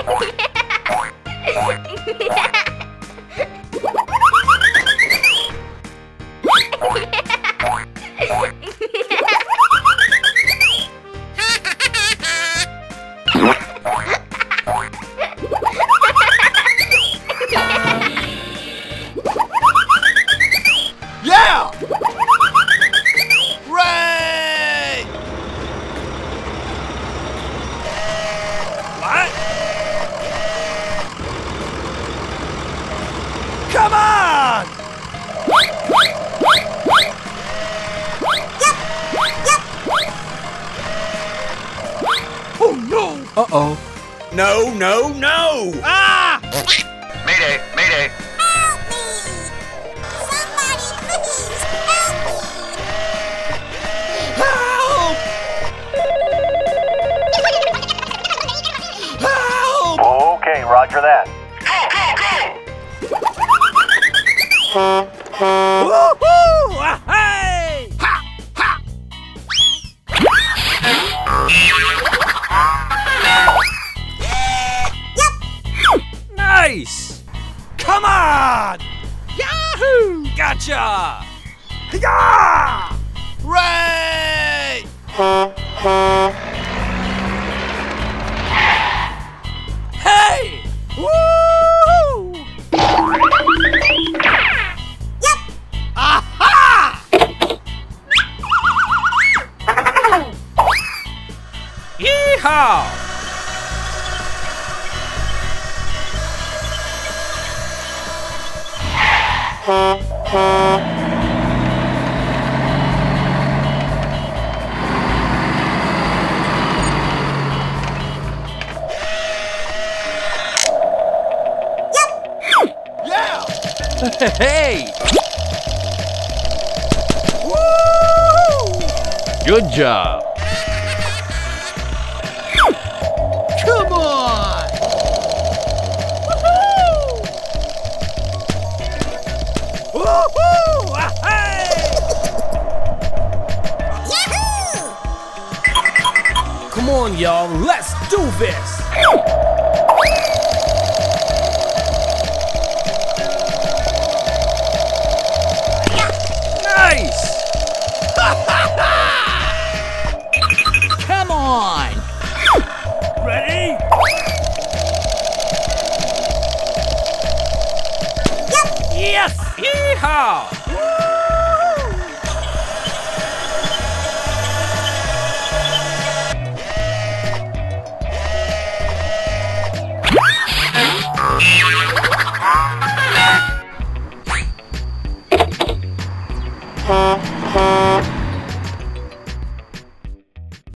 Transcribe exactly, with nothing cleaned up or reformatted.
Yeah! Ray! What? Come on! Oh no! Uh-oh. No, no, no! Ah! Mayday, mayday. Help me! Somebody please help me! Help! Help! Okay, roger that. Woohoo! Ah, hey! Ha! Ha! Nice! Come on! Yahoo! Gotcha! Yeah! Ray! Hey! Woo! Yep! Aha! Yeehaw! Yeah! Hey! Woo! Good job. Come on! Woohoo! Woohoo! Ah, hey! Yahoo! Come on, y'all, let's do this! Nice! Come on! Ready? Yes! Yeehaw! Yep!